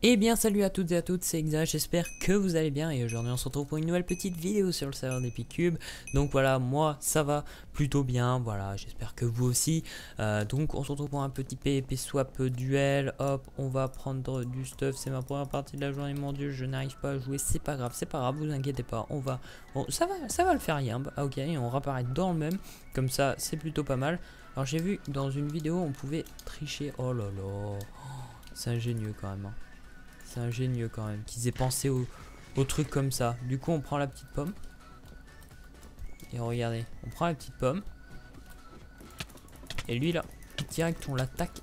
Eh bien salut à toutes et à toutes, c'est Exa, j'espère que vous allez bien et aujourd'hui on se retrouve pour une nouvelle petite vidéo sur le serveur d'Epic Cube. Donc voilà, moi ça va plutôt bien, voilà, j'espère que vous aussi. Donc on se retrouve pour un petit PvP swap duel, hop, on va prendre du stuff, c'est ma première partie de la journée, mon dieu, je n'arrive pas à jouer, c'est pas grave, vous inquiétez pas, ça va le faire Yamb, ok, et on réapparaît dans le même, comme ça c'est plutôt pas mal. Alors j'ai vu dans une vidéo on pouvait tricher, oh là là, c'est ingénieux quand même, hein. C'est ingénieux quand même qu'ils aient pensé au truc comme ça. Du coup on prend la petite pomme. Et regardez, on prend la petite pomme. Et lui là, direct on l'attaque.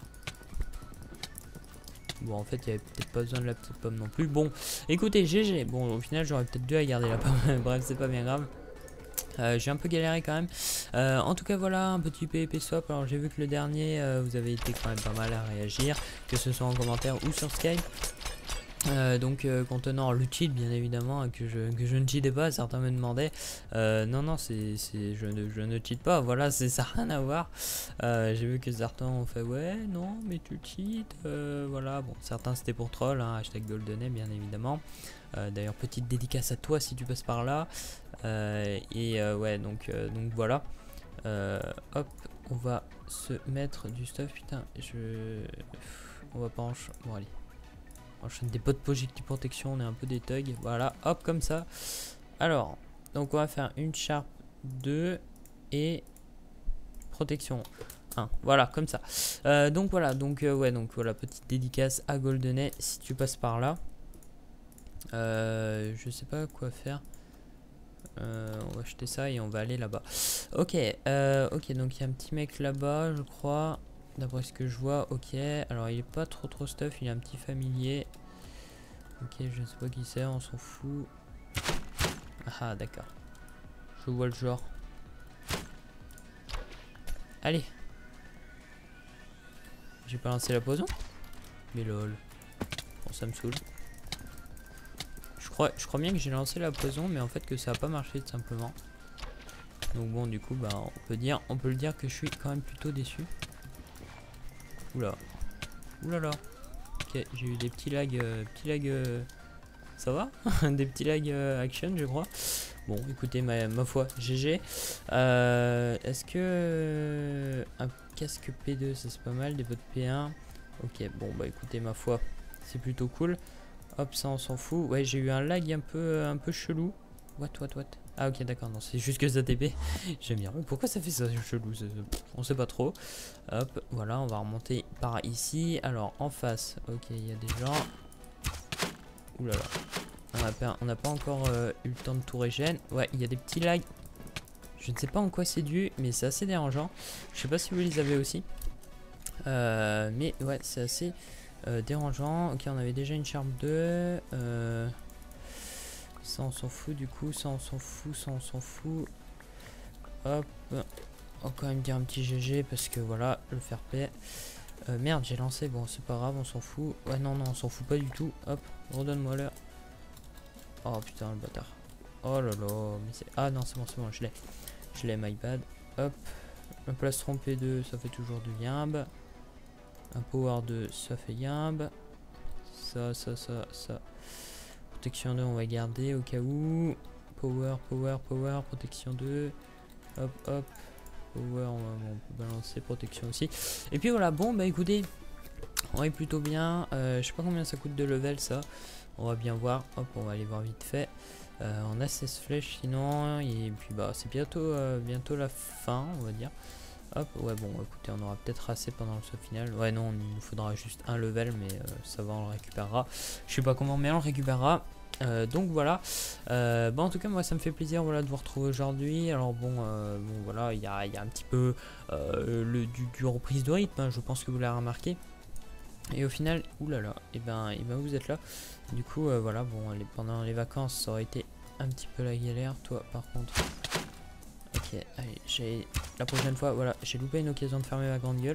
Bon en fait il n'y avait peut-être pas besoin de la petite pomme non plus. Bon écoutez GG. Bon au final j'aurais peut-être dû à garder la pomme. Bref c'est pas bien grave. J'ai un peu galéré quand même. En tout cas voilà un petit PvP swap. Alors j'ai vu que le dernier vous avez été quand même pas mal à réagir. Que ce soit en commentaire ou sur Skype. Contenant le cheat bien évidemment que je ne cheatais pas, certains me demandaient non je ne cheat pas, voilà, ça n'a rien à voir. J'ai vu que certains ont fait ouais non mais tu cheats, voilà, bon certains c'était pour troll, hein, hashtag goldenay bien évidemment. D'ailleurs petite dédicace à toi si tu passes par là. Ouais donc voilà. Hop, on va se mettre du stuff, putain on va pas bon allez. Enchaîne des pots de projectile protection, on est un peu des thugs. Voilà, hop, comme ça. Alors, donc on va faire une Sharp 2 et protection 1. Voilà, comme ça. Donc voilà, petite dédicace à Goldenay si tu passes par là. Je sais pas quoi faire. On va acheter ça et on va aller là-bas. Ok, ok, donc il y a un petit mec là-bas, je crois. D'après ce que je vois, ok. Alors il est pas trop stuff, il est un petit familier. Ok, je sais pas qui c'est, on s'en fout. Ah d'accord. Je vois le genre. Allez. J'ai pas lancé la poison. Mais lol. Bon ça me saoule. Je crois bien que j'ai lancé la poison, mais en fait que ça a pas marché tout simplement. Donc bon du coup bah on peut le dire que je suis quand même plutôt déçu. Oula. Oulala. Ok, j'ai eu des petits lags. Ça va. Des petits lags action je crois. Bon écoutez ma foi GG. Est-ce que un casque P2 ça c'est pas mal, des bottes P1. Ok bon bah écoutez ma foi c'est plutôt cool. Hop ça on s'en fout. Ouais j'ai eu un lag un peu chelou. What. Ah ok d'accord, non c'est juste que ça TP. J'aime bien. Mais pourquoi ça fait ça chelou, on sait pas trop. Hop voilà, on va remonter par ici. Alors en face, ok il y a des gens. Oulala. On n'a pas encore eu le temps de tout régène. Ouais il y a des petits lags. Je ne sais pas en quoi c'est dû, mais c'est assez dérangeant. Je sais pas si vous les avez aussi. Mais ouais c'est assez dérangeant. Ok on avait déjà une Sharp 2. Ça on s'en fout du coup, ça on s'en fout. Hop, on va quand même dire un petit GG parce que voilà, le fair play. Merde, j'ai lancé, bon c'est pas grave, on s'en fout. Ouais non, on s'en fout pas du tout. Hop, redonne-moi l'heure. Oh putain, le bâtard. Oh là là, mais c'est... Ah non, c'est bon, je l'ai, my bad. Hop, un plastron P2, ça fait toujours du Yamb. Un power 2, ça fait Yamb. Ça. Protection 2 on va garder au cas où. Power, protection 2. Hop, power on peut balancer, protection aussi. Et puis voilà, bon bah écoutez, on est plutôt bien. Je sais pas combien ça coûte de level ça. On va bien voir, hop on va aller voir vite fait. On a 16 flèches sinon. Et puis bah c'est bientôt la fin on va dire. Hop, ouais bon écoutez on aura peut-être assez pendant le saut final. Ouais non il nous faudra juste un level mais ça va on le récupérera. Je sais pas comment mais on le récupérera. Donc voilà, en tout cas moi ça me fait plaisir voilà, de vous retrouver aujourd'hui. Alors bon voilà il y a un petit peu du reprise de rythme hein, je pense que vous l'avez remarqué. Et au final, oulala, et ben vous êtes là. Du coup voilà bon pendant les vacances ça aurait été un petit peu la galère. Toi par contre ok, allez, la prochaine fois, voilà, j'ai loupé une occasion de fermer ma grande gueule.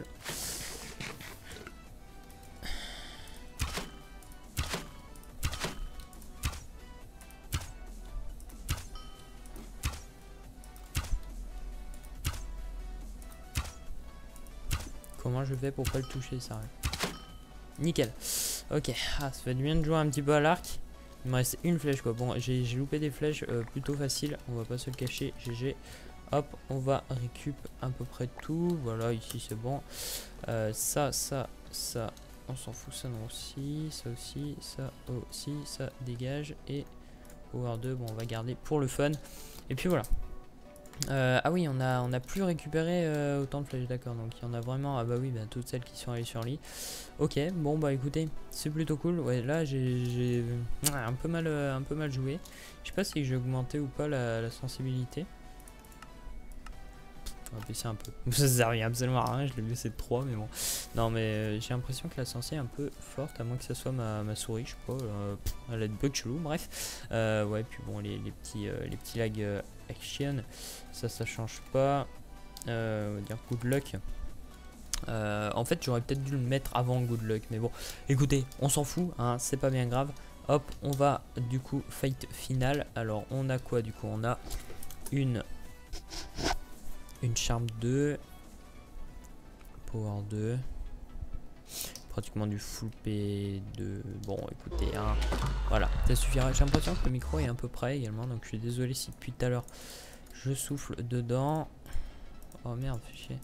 Comment je fais pour pas le toucher, ça? Nickel. Ok, ça fait du bien de jouer un petit peu à l'arc. Il me reste une flèche quoi. Bon, j'ai loupé des flèches plutôt faciles, on va pas se le cacher. GG. Hop, on va récup à peu près tout. Voilà, ici c'est bon. Ça, on s'en fout. Ça non aussi, ça aussi, ça dégage. Et Power 2, bon on va garder pour le fun. Et puis voilà. Ah oui, on a plus récupéré autant de flèches, d'accord. Donc il y en a vraiment, ah bah oui, bah, toutes celles qui sont allées sur lit. Ok, bon bah écoutez, c'est plutôt cool. Ouais, là j'ai un peu mal joué. Je sais pas si j'ai augmenté ou pas la sensibilité. On va baisser un peu. Ça sert absolument à rien, je l'ai baissé de 3, mais bon. Non, mais j'ai l'impression que la sensi est un peu forte, à moins que ce soit ma souris, je sais pas. Elle a des bugs chelous, bref. Ouais, puis bon, les petits lag action, ça change pas. On va dire good luck. En fait, j'aurais peut-être dû le mettre avant good luck, mais bon. Écoutez, on s'en fout, hein, c'est pas bien grave. Hop, on va du coup fight final. Alors, on a quoi du coup? On a une charme 2, power 2, pratiquement du full P2. Bon écoutez, hein, voilà, ça suffira. J'ai l'impression que le micro est un peu près également, donc je suis désolé si depuis tout à l'heure je souffle dedans. Oh merde, fais chier.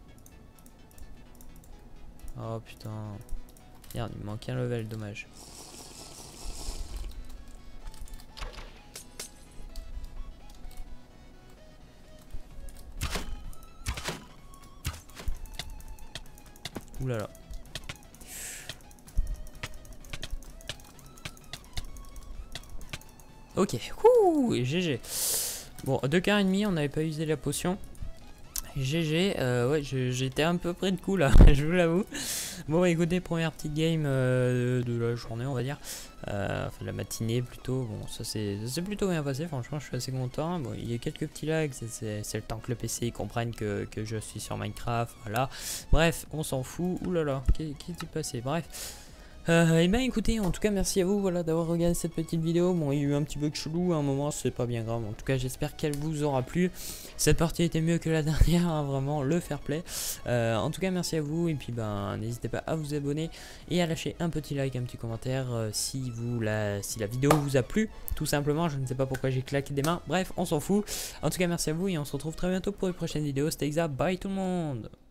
Oh putain, merde, il me manque un level, dommage. Ouh là là. Ok, ouh, GG. Bon, 2 quarts et demi, on n'avait pas usé la potion. GG, ouais, j'étais un peu près de coup là, je vous l'avoue. Bon, écoutez, première petite game de la journée, on va dire. Enfin, de la matinée plutôt. Bon, ça s'est plutôt bien passé, franchement, je suis assez content. Bon, il y a quelques petits lags, c'est le temps que le PC comprenne que je suis sur Minecraft, voilà. Bref, on s'en fout. Ouh là là, qu'est-ce qui s'est passé? Bref. Et ben écoutez, en tout cas merci à vous voilà, d'avoir regardé cette petite vidéo. Bon, il y a eu un petit bug chelou à un moment, c'est pas bien grave. En tout cas j'espère qu'elle vous aura plu. Cette partie était mieux que la dernière, hein, vraiment le fair play. En tout cas merci à vous, et puis ben n'hésitez pas à vous abonner et à lâcher un petit like, un petit commentaire si la vidéo vous a plu. Tout simplement, je ne sais pas pourquoi j'ai claqué des mains, bref on s'en fout. En tout cas merci à vous et on se retrouve très bientôt pour une prochaine vidéo. C'était Exa, bye tout le monde.